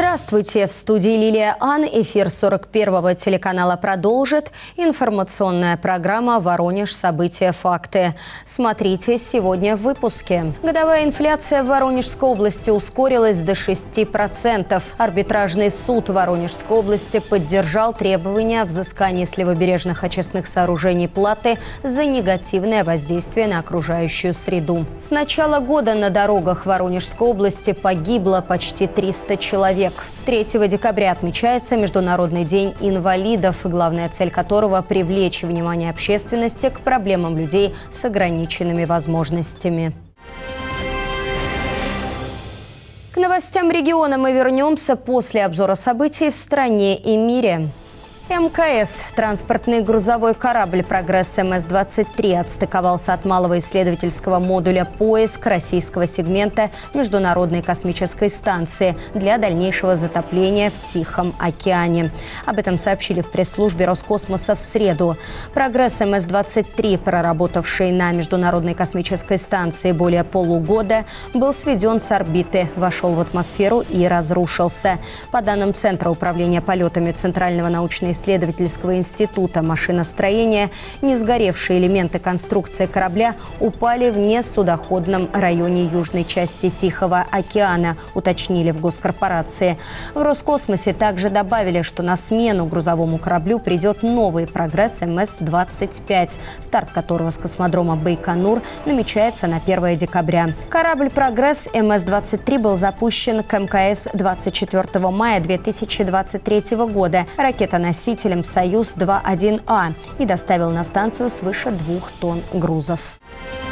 Здравствуйте! В студии Лилия Ан. Эфир 41-го телеканала продолжит информационная программа «Воронеж. События. Факты». Смотрите сегодня в выпуске. Годовая инфляция в Воронежской области ускорилась до 6%. Арбитражный суд Воронежской области поддержал требования о взыскании с левобережных очистных сооружений платы за негативное воздействие на окружающую среду. С начала года на дорогах Воронежской области погибло почти 300 человек. 3 декабря отмечается Международный день инвалидов, главная цель которого – привлечь внимание общественности к проблемам людей с ограниченными возможностями. К новостям региона мы вернемся после обзора событий в стране и мире. МКС. Транспортный грузовой корабль «Прогресс МС-23» отстыковался от малого исследовательского модуля «Поиск» российского сегмента Международной космической станции для дальнейшего затопления в Тихом океане. Об этом сообщили в пресс-службе Роскосмоса в среду. «Прогресс МС-23», проработавший на Международной космической станции более полугода, был сведен с орбиты, вошел в атмосферу и разрушился. По данным Центра управления полетами Центрального научно-исследовательского института машиностроения, не сгоревшие элементы конструкции корабля упали в несудоходном районе южной части Тихого океана, уточнили в госкорпорации. В Роскосмосе также добавили, что на смену грузовому кораблю придет новый «Прогресс МС-25», старт которого с космодрома Байконур намечается на 1 декабря. Корабль «Прогресс МС-23» был запущен к МКС 24 мая 2023 года. Ракетоноситель «Союз-2-1А» и доставил на станцию свыше 2 тонн грузов.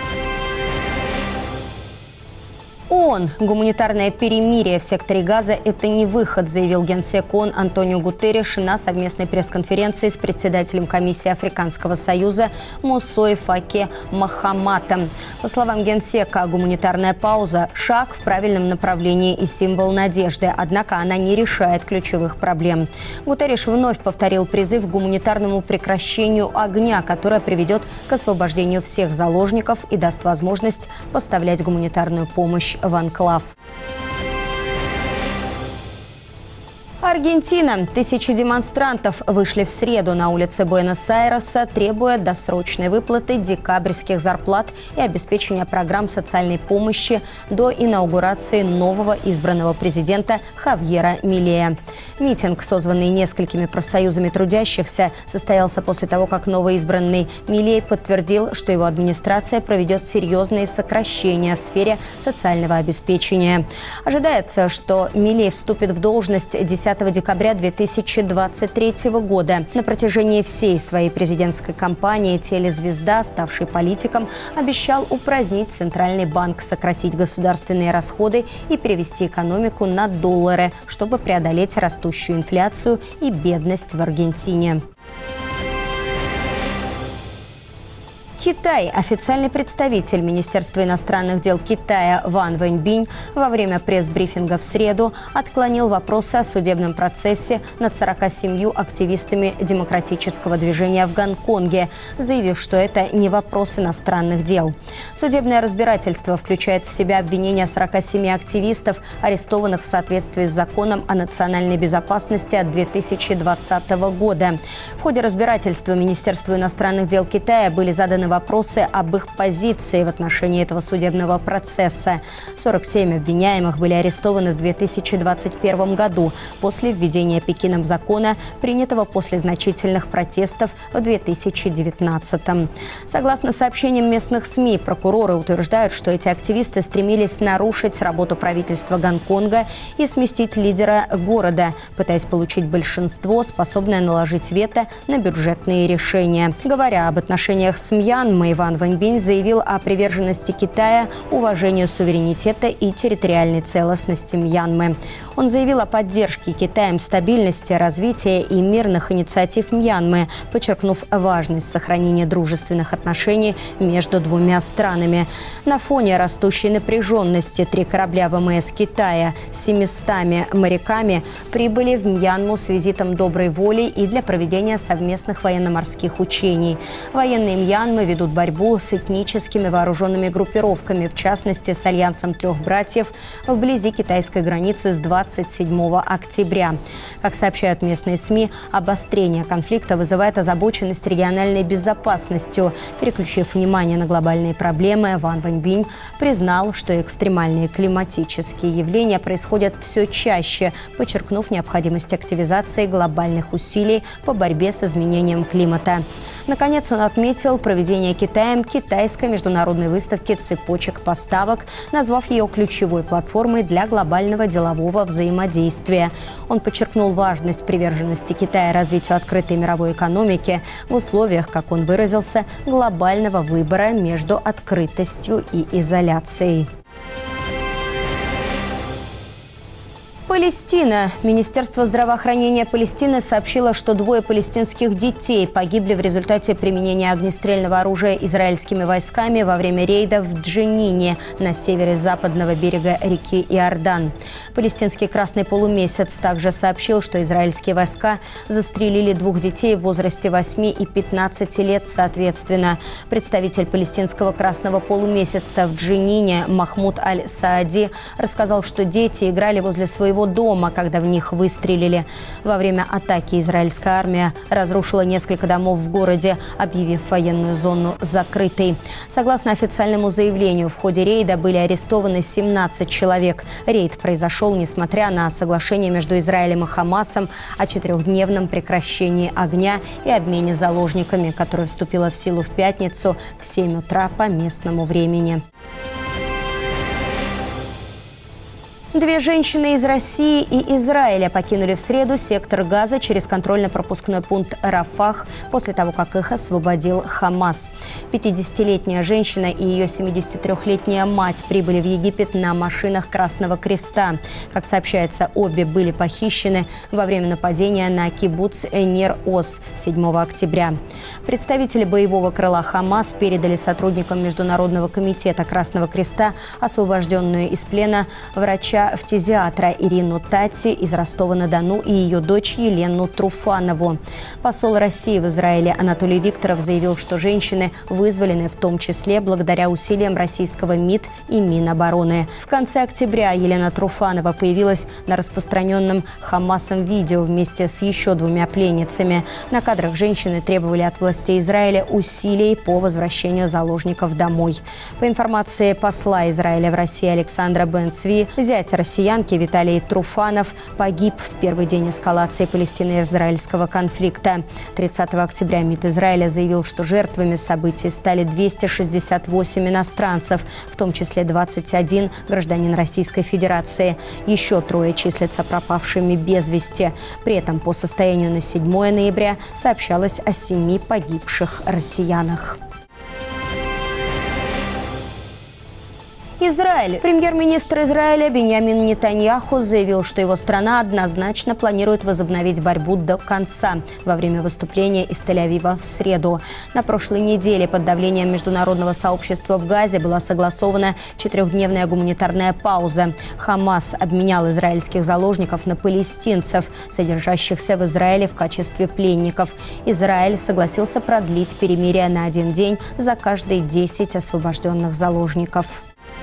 ООН. Гуманитарное перемирие в секторе Газа – это не выход, заявил генсек ООН Антонио Гутерриш на совместной пресс-конференции с председателем комиссии Африканского союза Мусой Факи Мохамматом. По словам генсека, гуманитарная пауза – шаг в правильном направлении и символ надежды, однако она не решает ключевых проблем. Гутерриш вновь повторил призыв к гуманитарному прекращению огня, которое приведет к освобождению всех заложников и даст возможность поставлять гуманитарную помощь в анклав. Аргентина. Тысячи демонстрантов вышли в среду на улицы Буэнос-Айреса, требуя досрочной выплаты декабрьских зарплат и обеспечения программ социальной помощи до инаугурации нового избранного президента Хавьера Милея. Митинг, созванный несколькими профсоюзами трудящихся, состоялся после того, как новоизбранный Милей подтвердил, что его администрация проведет серьезные сокращения в сфере социального обеспечения. Ожидается, что Милей вступит в должность 10 декабря 2023 года. На протяжении всей своей президентской кампании телезвезда, ставший политиком, обещал упразднить Центральный банк, сократить государственные расходы и перевести экономику на доллары, чтобы преодолеть растущую инфляцию и бедность в Аргентине. Китай. Официальный представитель Министерства иностранных дел Китая Ван Вэньбинь во время пресс-брифинга в среду отклонил вопросы о судебном процессе над 47 активистами демократического движения в Гонконге, заявив, что это не вопрос иностранных дел. Судебное разбирательство включает в себя обвинения 47 активистов, арестованных в соответствии с законом о национальной безопасности от 2020 года. В ходе разбирательства Министерству иностранных дел Китая были заданы вопросы об их позиции в отношении этого судебного процесса. 47 обвиняемых были арестованы в 2021 году после введения Пекином закона, принятого после значительных протестов в 2019. Согласно сообщениям местных СМИ, прокуроры утверждают, что эти активисты стремились нарушить работу правительства Гонконга и сместить лидера города, пытаясь получить большинство, способное наложить вето на бюджетные решения. Говоря об отношениях с Мьянмой, Ван Вэньбинь заявил о приверженности Китая уважению суверенитета и территориальной целостности Мьянмы. Он заявил о поддержке Китаем стабильности, развития и мирных инициатив Мьянмы, подчеркнув важность сохранения дружественных отношений между двумя странами. На фоне растущей напряженности 3 корабля ВМС Китая с 700 моряками прибыли в Мьянму с визитом доброй воли и для проведения совместных военно-морских учений. Военные Мьянмы ведут борьбу с этническими вооруженными группировками, в частности, с Альянсом трех братьев вблизи китайской границы с 27 октября. Как сообщают местные СМИ, обострение конфликта вызывает озабоченность региональной безопасностью. Переключив внимание на глобальные проблемы, Ван Вэньбинь признал, что экстремальные климатические явления происходят все чаще, подчеркнув необходимость активизации глобальных усилий по борьбе с изменением климата. Наконец, он отметил проведение Китаем китайской международной выставки цепочек поставок, назвав ее ключевой платформой для глобального делового взаимодействия. Он подчеркнул важность приверженности Китая развитию открытой мировой экономики в условиях, как он выразился, глобального выбора между открытостью и изоляцией. Палестина. Министерство здравоохранения Палестины сообщило, что 2 палестинских детей погибли в результате применения огнестрельного оружия израильскими войсками во время рейда в Дженине на севере западного берега реки Иордан. Палестинский Красный полумесяц также сообщил, что израильские войска застрелили 2 детей в возрасте 8 и 15 лет соответственно. Представитель палестинского Красного полумесяца в Дженине Махмуд Аль-Саади рассказал, что дети играли возле своего дома, когда в них выстрелили. Во время атаки израильская армия разрушила несколько домов в городе, объявив военную зону закрытой. Согласно официальному заявлению, в ходе рейда были арестованы 17 человек. Рейд произошел, несмотря на соглашение между Израилем и Хамасом о 4-дневном прекращении огня и обмене заложниками, которое вступило в силу в пятницу в 7 утра по местному времени. 2 женщины из России и Израиля покинули в среду сектор Газа через контрольно-пропускной пункт Рафах после того, как их освободил Хамас. 50-летняя женщина и ее 73-летняя мать прибыли в Египет на машинах Красного Креста. Как сообщается, обе были похищены во время нападения на кибуц Нир-Оз 7 октября. Представители боевого крыла Хамас передали сотрудникам Международного комитета Красного Креста освобожденную из плена врача-фтизиатра Ирину Тати из Ростова-на-Дону и ее дочь Елену Труфанову. Посол России в Израиле Анатолий Викторов заявил, что женщины вызволены в том числе благодаря усилиям российского МИД и Минобороны. В конце октября Елена Труфанова появилась на распространенном Хамасом видео вместе с еще 2 пленницами. На кадрах женщины требовали от властей Израиля усилий по возвращению заложников домой. По информации посла Израиля в России Александра Бен-Цви, зять россиянки Виталий Труфанов погиб в первый день эскалации палестино-израильского конфликта. 30 октября МИД Израиля заявил, что жертвами событий стали 268 иностранцев, в том числе 21 гражданин Российской Федерации. Еще 3 числятся пропавшими без вести. При этом по состоянию на 7 ноября сообщалось о 7 погибших россиянах. Израиль. Премьер-министр Израиля Биньямин Нетаньяху заявил, что его страна однозначно планирует возобновить борьбу до конца во время выступления из Тель-Авива в среду. На прошлой неделе под давлением международного сообщества в Газе была согласована 4-дневная гуманитарная пауза. Хамас обменял израильских заложников на палестинцев, содержащихся в Израиле в качестве пленников. Израиль согласился продлить перемирие на 1 день за каждые 10 освобожденных заложников.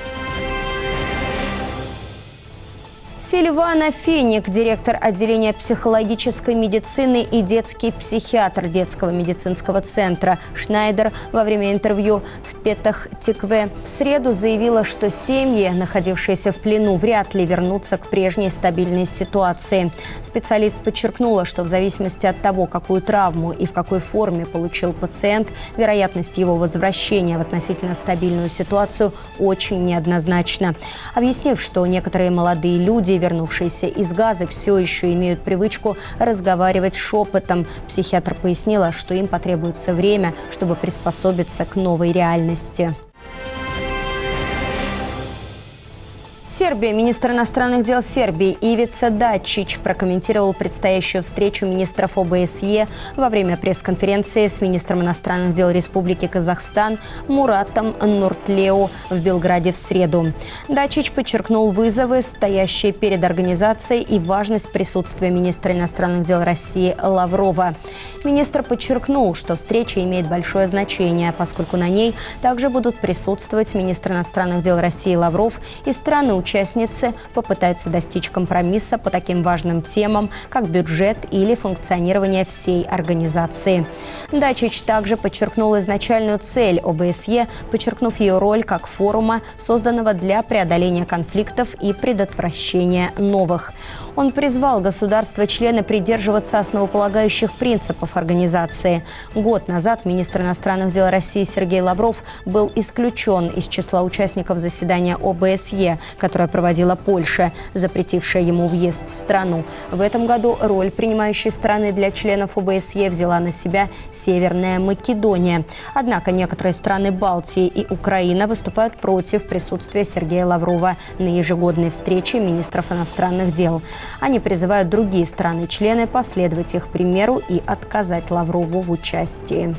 Сильвана Феник, директор отделения психологической медицины и детский психиатр детского медицинского центра «Шнайдер» во время интервью в Петах-Тикве в среду заявила, что семьи, находившиеся в плену, вряд ли вернутся к прежней стабильной ситуации. Специалист подчеркнула, что в зависимости от того, какую травму и в какой форме получил пациент, вероятность его возвращения в относительно стабильную ситуацию очень неоднозначна. Объяснив, что некоторые молодые люди, вернувшиеся из Газы, все еще имеют привычку разговаривать шепотом. Психиатр пояснила, что им потребуется время, чтобы приспособиться к новой реальности. Сербия. Министр иностранных дел Сербии Ивица Дачич прокомментировал предстоящую встречу министров ОБСЕ во время пресс-конференции с министром иностранных дел Республики Казахстан Муратом Нуртлеу в Белграде в среду. Дачич подчеркнул вызовы, стоящие перед организацией, и важность присутствия министра иностранных дел России Лаврова. Министр подчеркнул, что встреча имеет большое значение, поскольку на ней также будут присутствовать министр иностранных дел России Лавров и страны-участницы попытаются достичь компромисса по таким важным темам, как бюджет или функционирование всей организации. Дачич также подчеркнул изначальную цель ОБСЕ, подчеркнув ее роль как форума, созданного для преодоления конфликтов и предотвращения новых. Он призвал государства-члены придерживаться основополагающих принципов организации. Год назад министр иностранных дел России Сергей Лавров был исключен из числа участников заседания ОБСЕ, которое проводила Польша, запретившая ему въезд в страну. В этом году роль принимающей страны для членов ОБСЕ взяла на себя Северная Македония. Однако некоторые страны Балтии и Украина выступают против присутствия Сергея Лаврова на ежегодной встрече министров иностранных дел. Они призывают другие страны-члены последовать их примеру и отказать Лаврову в участии.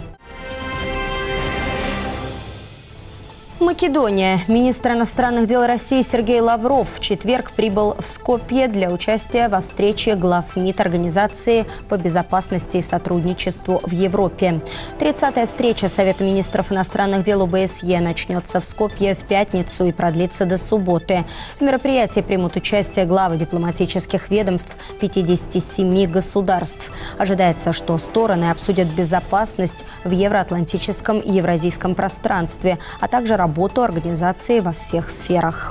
Македония. Министр иностранных дел России Сергей Лавров в четверг прибыл в Скопье для участия во встрече глав МИД Организации по безопасности и сотрудничеству в Европе. 30-я встреча Совета министров иностранных дел ОБСЕ начнется в Скопье в пятницу и продлится до субботы. В мероприятии примут участие главы дипломатических ведомств 57 государств. Ожидается, что стороны обсудят безопасность в евроатлантическом и евразийском пространстве, а также работу организации во всех сферах.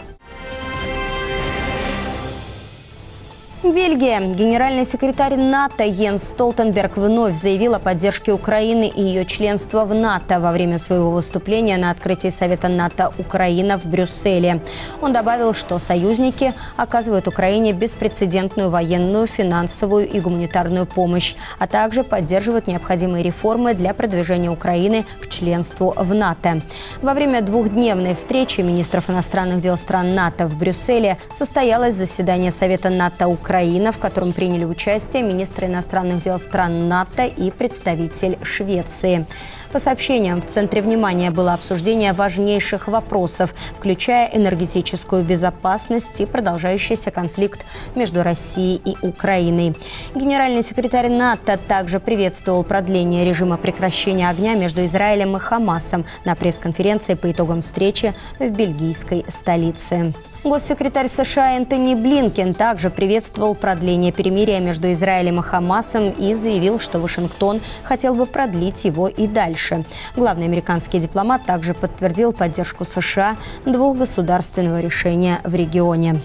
Бельгия. Генеральный секретарь НАТО Йенс Столтенберг вновь заявил о поддержке Украины и ее членства в НАТО во время своего выступления на открытии Совета НАТО-Украина в Брюсселе. Он добавил, что союзники оказывают Украине беспрецедентную военную, финансовую и гуманитарную помощь, а также поддерживают необходимые реформы для продвижения Украины к членству в НАТО. Во время двухдневной встречи министров иностранных дел стран НАТО в Брюсселе состоялось заседание Совета НАТО-Украина, в котором приняли участие министры иностранных дел стран НАТО и представитель Швеции. По сообщениям, в центре внимания было обсуждение важнейших вопросов, включая энергетическую безопасность и продолжающийся конфликт между Россией и Украиной. Генеральный секретарь НАТО также приветствовал продление режима прекращения огня между Израилем и Хамасом на пресс-конференции по итогам встречи в бельгийской столице. Госсекретарь США Энтони Блинкен также приветствовал продление перемирия между Израилем и Хамасом и заявил, что Вашингтон хотел бы продлить его и дальше. Главный американский дипломат также подтвердил поддержку США двухгосударственного решения в регионе.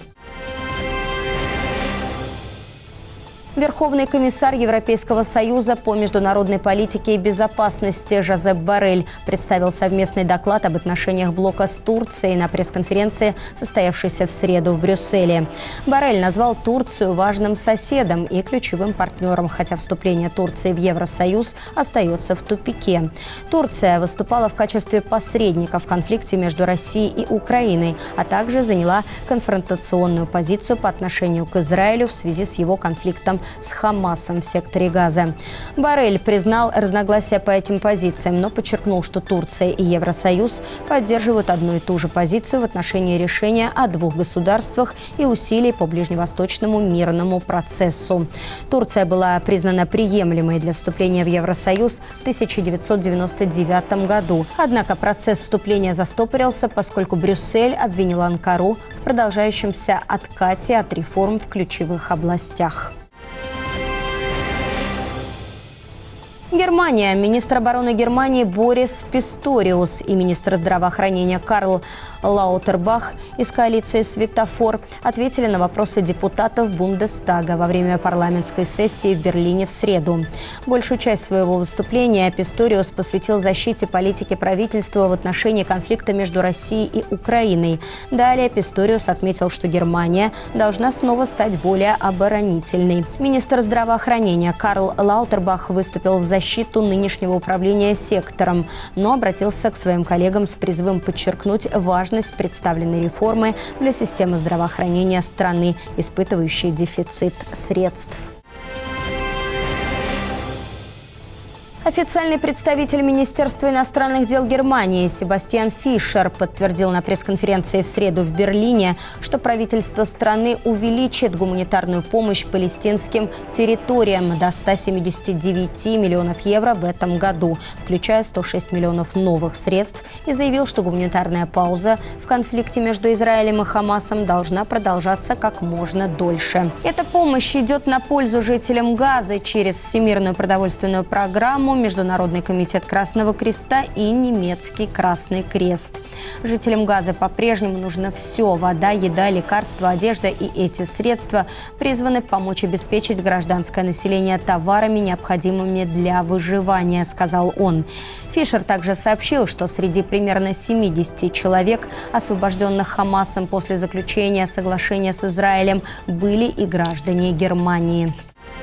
Верховный комиссар Европейского союза по международной политике и безопасности Жозеп Боррель представил совместный доклад об отношениях блока с Турцией на пресс-конференции, состоявшейся в среду в Брюсселе. Боррель назвал Турцию важным соседом и ключевым партнером, хотя вступление Турции в Евросоюз остается в тупике. Турция выступала в качестве посредника в конфликте между Россией и Украиной, а также заняла конфронтационную позицию по отношению к Израилю в связи с его конфликтом с Хамасом в секторе Газа. Боррель признал разногласия по этим позициям, но подчеркнул, что Турция и Евросоюз поддерживают одну и ту же позицию в отношении решения о двух государствах и усилий по ближневосточному мирному процессу. Турция была признана приемлемой для вступления в Евросоюз в 1999 году. Однако процесс вступления застопорился, поскольку Брюссель обвинил Анкару в продолжающемся откате от реформ в ключевых областях. Германия. Министр обороны Германии Борис Писториус и министр здравоохранения Карл Лаутербах из коалиции «Светофор» ответили на вопросы депутатов Бундестага во время парламентской сессии в Берлине в среду. Большую часть своего выступления Писториус посвятил защите политики правительства в отношении конфликта между Россией и Украиной. Далее Писториус отметил, что Германия должна снова стать более оборонительной. Министр здравоохранения Карл Лаутербах выступил в защиту защиту нынешнего управления сектором, но обратился к своим коллегам с призывом подчеркнуть важность представленной реформы для системы здравоохранения страны, испытывающей дефицит средств. Официальный представитель Министерства иностранных дел Германии Себастьян Фишер подтвердил на пресс-конференции в среду в Берлине, что правительство страны увеличит гуманитарную помощь палестинским территориям до 179 миллионов евро в этом году, включая 106 миллионов новых средств, и заявил, что гуманитарная пауза в конфликте между Израилем и Хамасом должна продолжаться как можно дольше. Эта помощь идет на пользу жителям Газы через Всемирную продовольственную программу, Международный комитет Красного Креста и немецкий Красный Крест. Жителям Газы по-прежнему нужно все – вода, еда, лекарства, одежда, и эти средства призваны помочь обеспечить гражданское население товарами, необходимыми для выживания, сказал он. Фишер также сообщил, что среди примерно 70 человек, освобожденных Хамасом после заключения соглашения с Израилем, были и граждане Германии.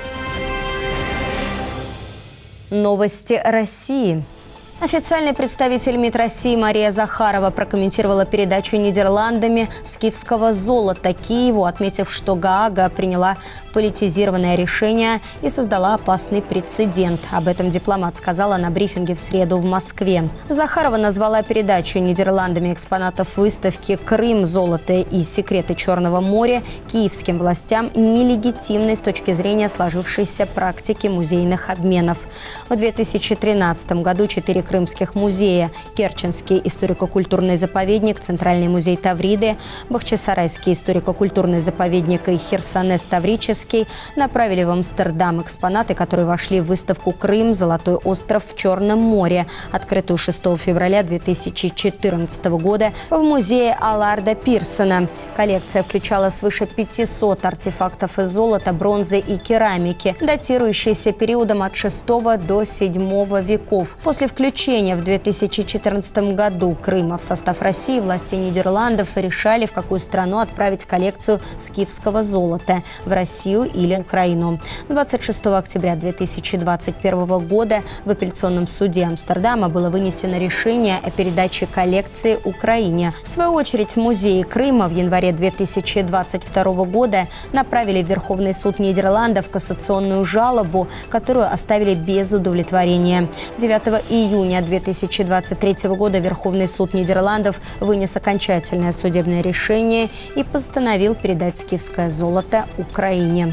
Новости России. Официальный представитель МИД России Мария Захарова прокомментировала передачу Нидерландами скифского золота Киеву, отметив, что Гаага приняла политизированное решение и создала опасный прецедент. Об этом дипломат сказала на брифинге в среду в Москве. Захарова назвала передачу Нидерландами экспонатов выставки «Крым. Золото и секреты Черного моря» киевским властям нелегитимной с точки зрения сложившейся практики музейных обменов. В 2013 году 4 крымских музея – Керченский историко-культурный заповедник, Центральный музей Тавриды, Бахчисарайский историко-культурный заповедник и Херсонес Таврический – направили в Амстердам экспонаты, которые вошли в выставку «Крым. Золотой остров в Черном море», открытую 6 февраля 2014 года в музее Алларда Пирсона. Коллекция включала свыше 500 артефактов из золота, бронзы и керамики, датирующиеся периодом от VI до VII веков. После включения в 2014 году Крыма в состав России власти Нидерландов решали, в какую страну отправить коллекцию скифского золота – в Россию или Украину. 26 октября 2021 года в апелляционном суде Амстердама было вынесено решение о передаче коллекции Украине. В свою очередь, музеи Крыма в январе 2022 года направили в Верховный суд Нидерландов кассационную жалобу, которую оставили без удовлетворения. 9 июня 2023 года Верховный суд Нидерландов вынес окончательное судебное решение и постановил передать скифское золото Украине.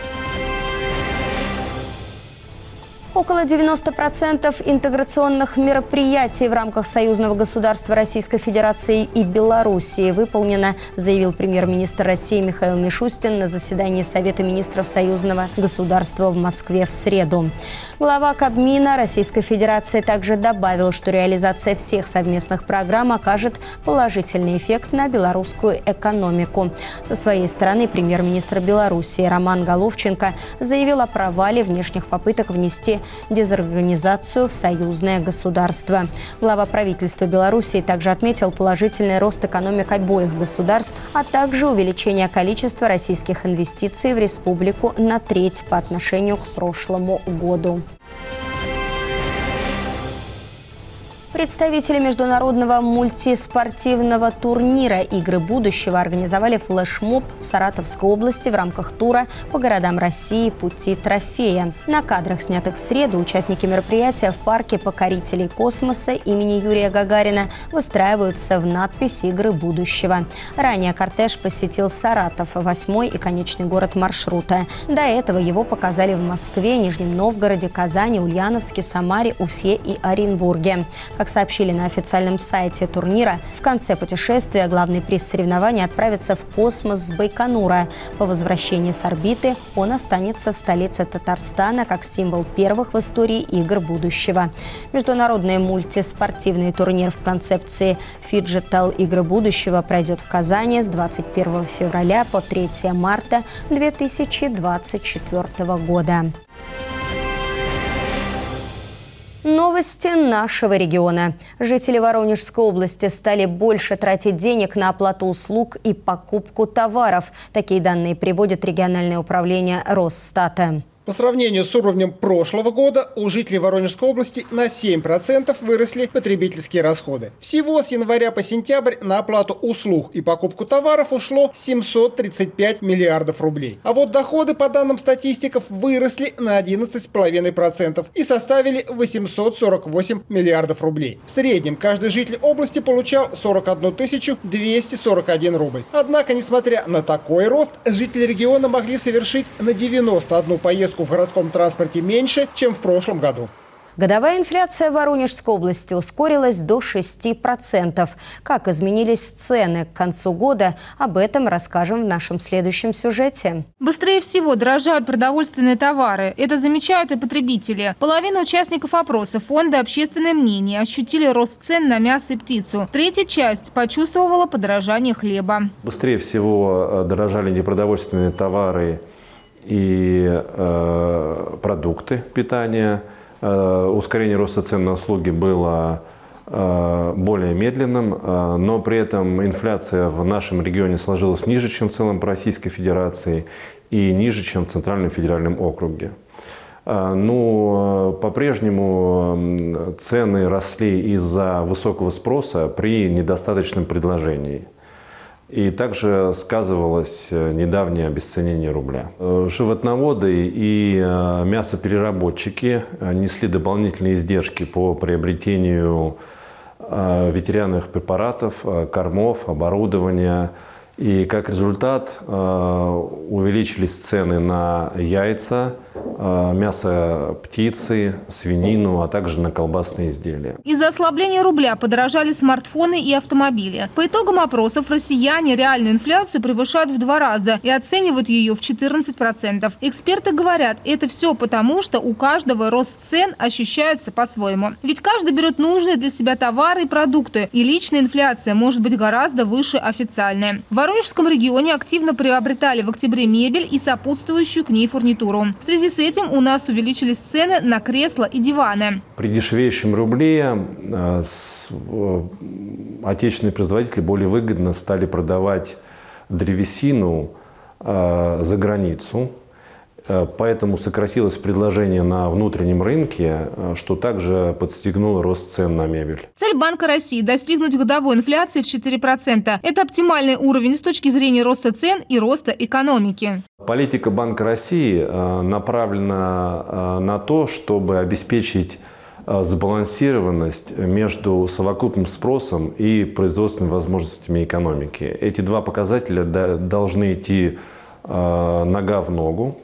Около 90% интеграционных мероприятий в рамках союзного государства Российской Федерации и Белоруссии выполнено, заявил премьер-министр России Михаил Мишустин на заседании Совета министров союзного государства в Москве в среду. Глава Кабмина Российской Федерации также добавил, что реализация всех совместных программ окажет положительный эффект на белорусскую экономику. Со своей стороны премьер-министр Белоруссии Роман Головченко заявил о провале внешних попыток внести дезорганизацию в союзное государство. Глава правительства Белоруссии также отметил положительный рост экономик обоих государств, а также увеличение количества российских инвестиций в республику на треть по отношению к прошлому году. Представители международного мультиспортивного турнира «Игры будущего» организовали флешмоб в Саратовской области в рамках тура по городам России «Пути трофея». На кадрах, снятых в среду, участники мероприятия в парке покорителей космоса имени Юрия Гагарина выстраиваются в надпись «Игры будущего». Ранее кортеж посетил Саратов, 8-й и конечный город маршрута. До этого его показали в Москве, Нижнем Новгороде, Казани, Ульяновске, Самаре, Уфе и Оренбурге. Как сообщили на официальном сайте турнира, в конце путешествия главный приз соревнований отправится в космос с Байконура. По возвращении с орбиты он останется в столице Татарстана как символ первых в истории игр будущего. Международный мультиспортивный турнир в концепции «Фиджитал Игры будущего» пройдет в Казани с 21 февраля по 3 марта 2024 года. Новости нашего региона. Жители Воронежской области стали больше тратить денег на оплату услуг и покупку товаров. Такие данные приводит региональное управление Росстата. По сравнению с уровнем прошлого года у жителей Воронежской области на 7% выросли потребительские расходы. Всего с января по сентябрь на оплату услуг и покупку товаров ушло 735 миллиардов рублей. А вот доходы, по данным статистиков, выросли на 11,5% и составили 848 миллиардов рублей. В среднем каждый житель области получал 41 241 рубль. Однако, несмотря на такой рост, жители региона могли совершить на 91 поездку в городском транспорте меньше, чем в прошлом году. Годовая инфляция в Воронежской области ускорилась до 6%. Как изменились цены к концу года, об этом расскажем в нашем следующем сюжете. Быстрее всего дорожают продовольственные товары. Это замечают и потребители. Половина участников опроса фонда «Общественное мнение» ощутили рост цен на мясо и птицу. Третья часть почувствовала подорожание хлеба. Быстрее всего дорожали непродовольственные товары и продукты питания. Ускорение роста цен на услуги было более медленным, но при этом инфляция в нашем регионе сложилась ниже, чем в целом по Российской Федерации, и ниже, чем в Центральном федеральном округе. По-прежнему цены росли из-за высокого спроса при недостаточном предложении. И также сказывалось недавнее обесценение рубля. Животноводы и мясопереработчики несли дополнительные издержки по приобретению ветеринарных препаратов, кормов, оборудования. И как результат увеличились цены на яйца, мясо птицы, свинину, а также на колбасные изделия. Из-за ослабления рубля подорожали смартфоны и автомобили. По итогам опросов россияне реальную инфляцию превышают в 2 раза и оценивают ее в 14%. Эксперты говорят, это все потому, что у каждого рост цен ощущается по-своему. Ведь каждый берет нужные для себя товары и продукты, и личная инфляция может быть гораздо выше официальной. В Воронежском регионе активно приобретали в октябре мебель и сопутствующую к ней фурнитуру. В связи с этим у нас увеличились цены на кресла и диваны. При дешевеющем рубле отечественные производители более выгодно стали продавать древесину за границу. Поэтому сократилось предложение на внутреннем рынке, что также подстегнуло рост цен на мебель. Цель Банка России – достигнуть годовой инфляции в 4%. Это оптимальный уровень с точки зрения роста цен и роста экономики. Политика Банка России направлена на то, чтобы обеспечить сбалансированность между совокупным спросом и производственными возможностями экономики. Эти два показателя должны идти нога в ногу.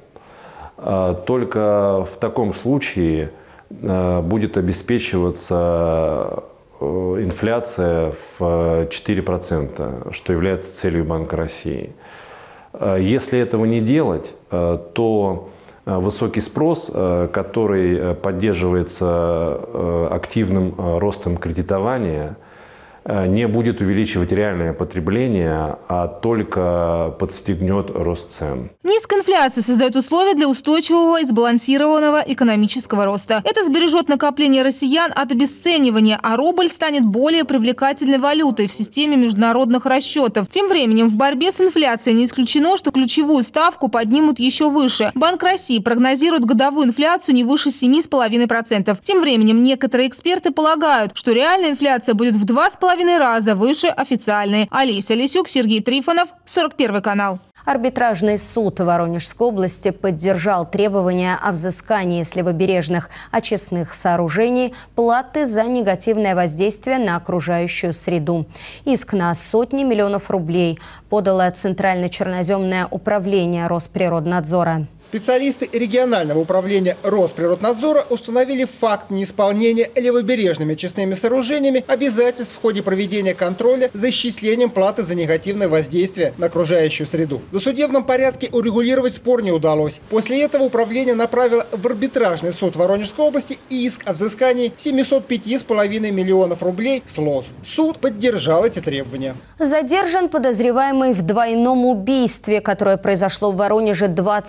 Только в таком случае будет обеспечиваться инфляция в 4%, что является целью Банка России. Если этого не делать, то высокий спрос, который поддерживается активным ростом кредитования, не будет увеличивать реальное потребление, а только подстегнет рост цен. Низкая инфляция создает условия для устойчивого и сбалансированного экономического роста. Это сбережет накопление россиян от обесценивания, а рубль станет более привлекательной валютой в системе международных расчетов. Тем временем в борьбе с инфляцией не исключено, что ключевую ставку поднимут еще выше. Банк России прогнозирует годовую инфляцию не выше 7,5%. Тем временем некоторые эксперты полагают, что реальная инфляция будет в 2,5 раза выше официальной. Олеся Лисюк, Сергей Трифонов, 41 канал. Арбитражный суд Воронежской области поддержал требования о взыскании с левобережных очистных сооружений платы за негативное воздействие на окружающую среду. Иск на сотни миллионов рублей подало Центральное черноземное управление Росприроднадзора. Специалисты регионального управления Росприроднадзора установили факт неисполнения левобережными очистными сооружениями обязательств в ходе проведения контроля за исчислением платы за негативное воздействие на окружающую среду. В досудебном порядке урегулировать спор не удалось. После этого управление направило в арбитражный суд Воронежской области иск о взыскании 705,5 миллионов рублей с ЛОС. Суд поддержал эти требования. Задержан подозреваемый в двойном убийстве, которое произошло в Воронеже 20 лет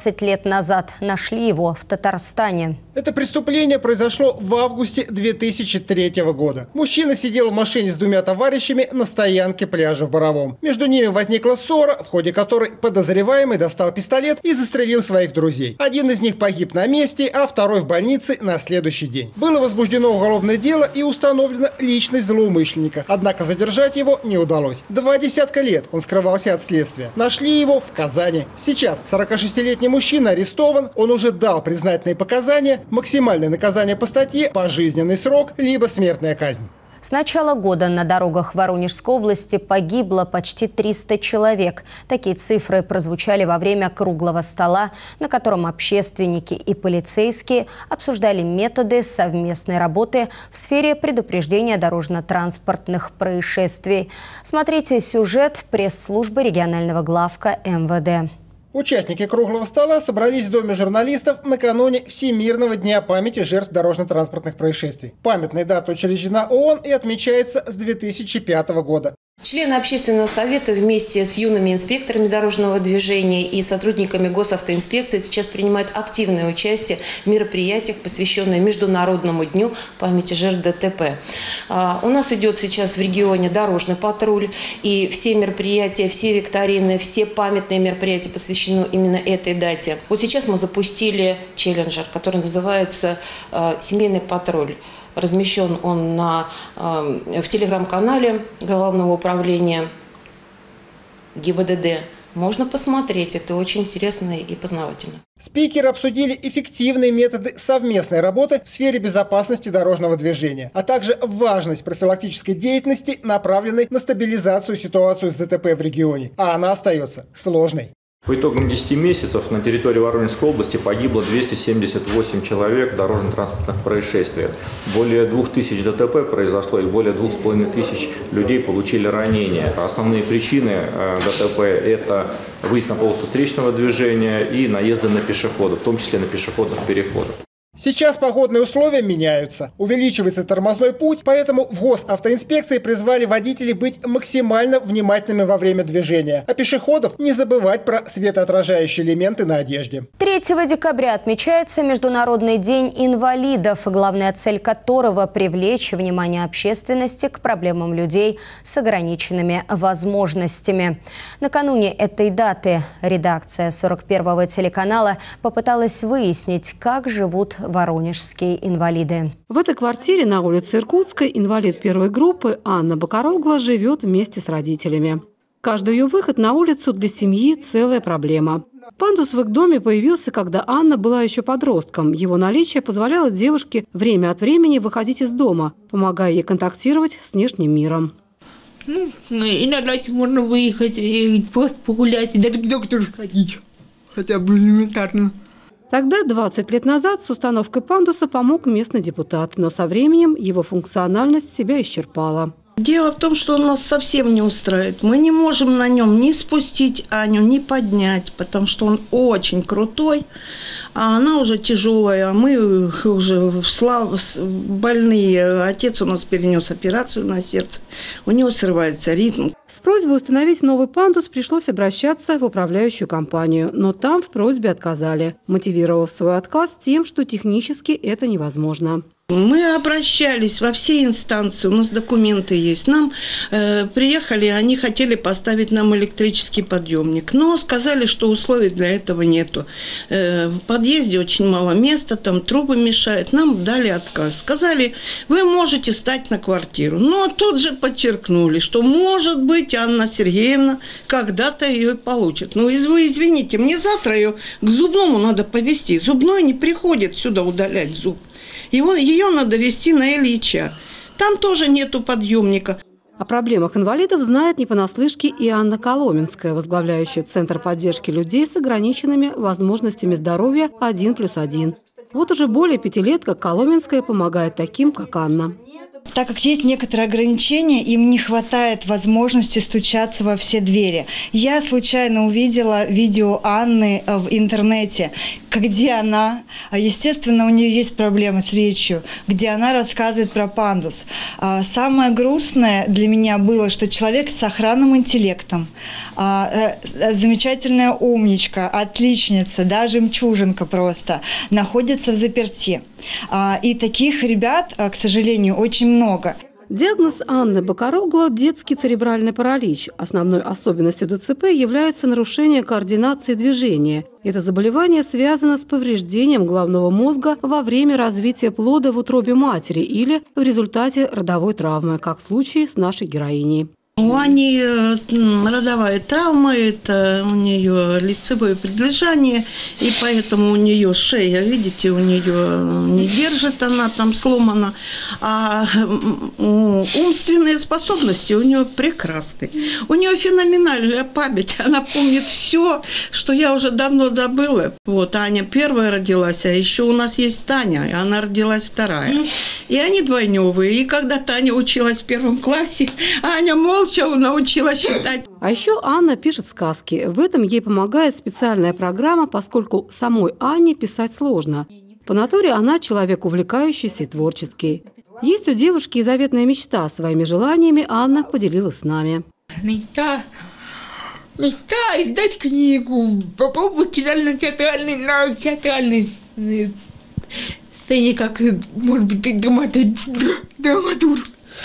лет назад. Нашли его в Татарстане. Это преступление произошло в августе 2003 года. Мужчина сидел в машине с двумя товарищами на стоянке пляжа в Боровом. Между ними возникла ссора, в ходе которой подозреваемый достал пистолет и застрелил своих друзей. Один из них погиб на месте, а второй в больнице на следующий день. Было возбуждено уголовное дело и установлена личность злоумышленника. Однако задержать его не удалось. 20 лет он скрывался от следствия. Нашли его в Казани. Сейчас 46-летний мужчина арестован. Он уже дал признательные показания. Максимальное наказание по статье – пожизненный срок, либо смертная казнь. С начала года на дорогах Воронежской области погибло почти 300 человек. Такие цифры прозвучали во время круглого стола, на котором общественники и полицейские обсуждали методы совместной работы в сфере предупреждения дорожно-транспортных происшествий. Смотрите сюжет пресс-службы регионального главка МВД. Участники круглого стола собрались в Доме журналистов накануне Всемирного дня памяти жертв дорожно-транспортных происшествий. Памятная дата учреждена ООН и отмечается с 2005 года. Члены общественного совета вместе с юными инспекторами дорожного движения и сотрудниками госавтоинспекции сейчас принимают активное участие в мероприятиях, посвященных Международному дню памяти жертв ДТП. У нас идет сейчас в регионе дорожный патруль, и все мероприятия, все викторины, все памятные мероприятия посвящены именно этой дате. Вот сейчас мы запустили челленджер, который называется «Семейный патруль». Размещен он в телеграм-канале Главного управления ГИБДД. Можно посмотреть, это очень интересно и познавательно. Спикеры обсудили эффективные методы совместной работы в сфере безопасности дорожного движения, а также важность профилактической деятельности, направленной на стабилизацию ситуации с ДТП в регионе. А она остается сложной. По итогам 10 месяцев на территории Воронежской области погибло 278 человек в дорожно-транспортных происшествиях. Более 2000 ДТП произошло и более 2500 людей получили ранения. Основные причины ДТП – это выезд на полосу встречного движения и наезды на пешеходов, в том числе на пешеходных переходах. Сейчас погодные условия меняются. Увеличивается тормозной путь, поэтому в госавтоинспекции призвали водителей быть максимально внимательными во время движения, а пешеходов не забывать про светоотражающие элементы на одежде. 3 декабря отмечается Международный день инвалидов, главная цель которого – привлечь внимание общественности к проблемам людей с ограниченными возможностями. Накануне этой даты редакция 41-го телеканала попыталась выяснить, как живут воронежские инвалиды. В этой квартире на улице Иркутской инвалид первой группы Анна Бокорогла живет вместе с родителями. Каждый ее выход на улицу для семьи – целая проблема. Пандус в их доме появился, когда Анна была еще подростком. Его наличие позволяло девушке время от времени выходить из дома, помогая ей контактировать с внешним миром. Иногда можно выехать и просто погулять, и даже к доктору сходить, хотя бы элементарно. Тогда, 20 лет назад, с установкой пандуса помог местный депутат, но со временем его функциональность себя исчерпала. Дело в том, что он нас совсем не устраивает. Мы не можем на нем ни спустить Аню, ни поднять, потому что он очень крутой, а она уже тяжелая, а мы уже больные. Отец у нас перенес операцию на сердце, у него срывается ритм. С просьбой установить новый пандус пришлось обращаться в управляющую компанию, но там в просьбе отказали, мотивировав свой отказ тем, что технически это невозможно. Мы обращались во все инстанции, у нас документы есть. Нам приехали, они хотели поставить нам электрический подъемник, но сказали, что условий для этого нету. В подъезде очень мало места, там трубы мешают. Нам дали отказ. Сказали, вы можете стать на квартиру. Но тут же подчеркнули, что, может быть, Анна Сергеевна когда-то ее получит. Ну, вы извините, мне завтра ее к зубному надо повезти. Зубной не приходит сюда удалять зуб. Ее надо везти на Ильича. Там тоже нету подъемника. О проблемах инвалидов знает не понаслышке и Анна Коломенская, возглавляющая Центр поддержки людей с ограниченными возможностями здоровья «1+1». Вот уже более 5 лет, как Коломенская помогает таким, как Анна. Так как есть некоторые ограничения, им не хватает возможности стучаться во все двери. Я случайно увидела видео Анны в интернете, где она, естественно, у нее есть проблемы с речью, где она рассказывает про пандус. Самое грустное для меня было, что человек с охранным интеллектом, замечательная умничка, отличница, да, жемчужинка просто, находится в заперти. И таких ребят, к сожалению, очень много. Диагноз Анны Бокорогло – детский церебральный паралич. Основной особенностью ДЦП является нарушение координации движения. Это заболевание связано с повреждением головного мозга во время развития плода в утробе матери или в результате родовой травмы, как в случае с нашей героиней. У Ани родовая травма, это у нее лицевое предлежание, и поэтому у нее шея, видите, у нее не держит, она там сломана, а умственные способности у нее прекрасны. У нее феноменальная память, она помнит все, что я уже давно забыла. Вот, Аня первая родилась, а еще у нас есть Таня, и она родилась вторая. И они двойневые, и когда Таня училась в 1 классе, Аня молча научилась считать. А еще Анна пишет сказки. В этом ей помогает специальная программа, поскольку самой Анне писать сложно. По натуре она человек увлекающийся и творческий. Есть у девушки и заветная мечта. Своими желаниями Анна поделилась с нами. Мечта издать книгу, попробовать на театральной сцене, как, может быть, драматург.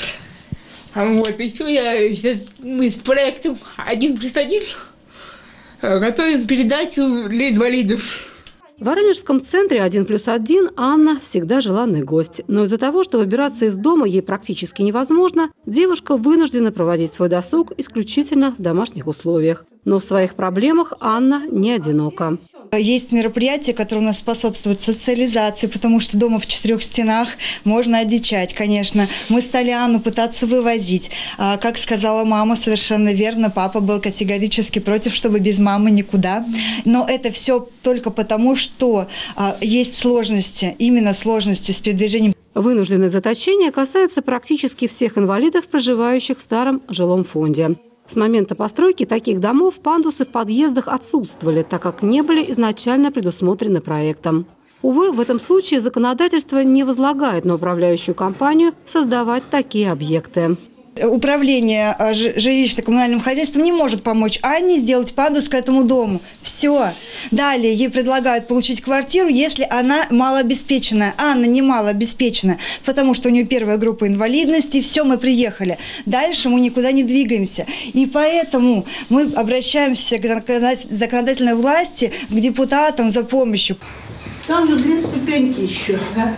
Вот, еще мы с проектом 1+1 готовим передачу для инвалидов. В Воронежском центре 1+1 Анна всегда желанный гость. Но из-за того, что выбираться из дома ей практически невозможно, девушка вынуждена проводить свой досуг исключительно в домашних условиях. Но в своих проблемах Анна не одинока. Есть мероприятия, которые у нас способствуют социализации, потому что дома в 4 стенах можно одичать, конечно. Мы стали Анну пытаться вывозить. Как сказала мама, совершенно верно, папа был категорически против, чтобы без мамы никуда. Но это все только потому, что есть сложности, именно сложности с передвижением. Вынужденное заточение касается практически всех инвалидов, проживающих в старом жилом фонде. С момента постройки таких домов пандусы в подъездах отсутствовали, так как не были изначально предусмотрены проектом. Увы, в этом случае законодательство не возлагает на управляющую компанию создавать такие объекты. Управление жилищно-коммунальным хозяйством не может помочь Анне сделать пандус к этому дому. Все. Далее ей предлагают получить квартиру, если она малообеспеченная. Анна не малообеспеченная, потому что у нее 1-я группа инвалидности. Все, мы приехали. Дальше мы никуда не двигаемся. И поэтому мы обращаемся к законодательной власти, к депутатам за помощью. Там же 2 ступеньки еще, да?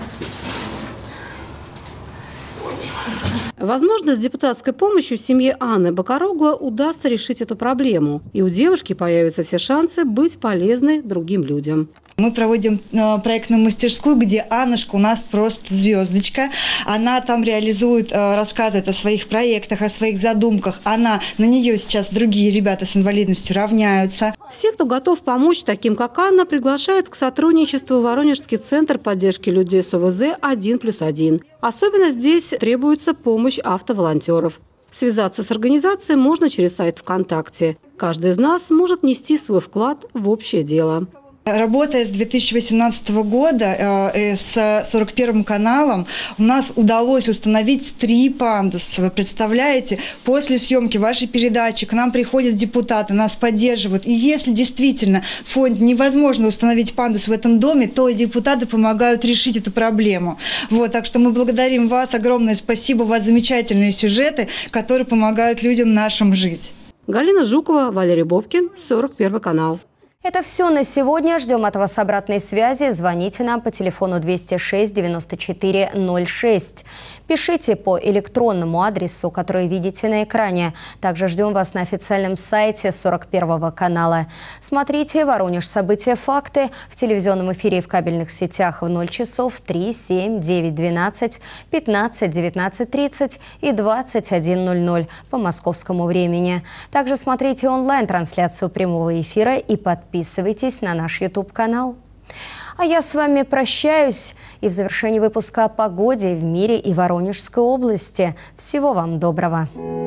Возможно, с депутатской помощью семье Анны Бокорогло удастся решить эту проблему. И у девушки появятся все шансы быть полезной другим людям. Мы проводим проектную мастерскую, где Аннушка у нас просто звездочка. Она там реализует, рассказывает о своих проектах, о своих задумках. На нее сейчас другие ребята с инвалидностью равняются. Все, кто готов помочь таким, как Анна, приглашают к сотрудничеству в Воронежский центр поддержки людей с ОВЗ 1+1. Особенно здесь требуется помощь автоволонтеров. Связаться с организацией можно через сайт ВКонтакте. Каждый из нас может нести свой вклад в общее дело. Работая с 2018 года с 41-м каналом, у нас удалось установить 3 пандуса. Вы представляете, после съемки вашей передачи к нам приходят депутаты, нас поддерживают. И если действительно в фонде невозможно установить пандус в этом доме, то депутаты помогают решить эту проблему. Вот, так что мы благодарим вас, огромное спасибо, у вас замечательные сюжеты, которые помогают людям нашим жить. Галина Жукова, Валерий Бобкин, 41 канал. Это все на сегодня. Ждем от вас обратной связи. Звоните нам по телефону 206 94 06. Пишите по электронному адресу, который видите на экране. Также ждем вас на официальном сайте 41 канала. Смотрите «Воронеж. События. Факты» в телевизионном эфире и в кабельных сетях в 0 часов, 3, 7, 9, 12, 15, 19:30 и 21:00 по московскому времени. Также смотрите онлайн-трансляцию прямого эфира и подписывайтесь на наш YouTube-канал. А я с вами прощаюсь и в завершении выпуска о погоде в мире и Воронежской области. Всего вам доброго!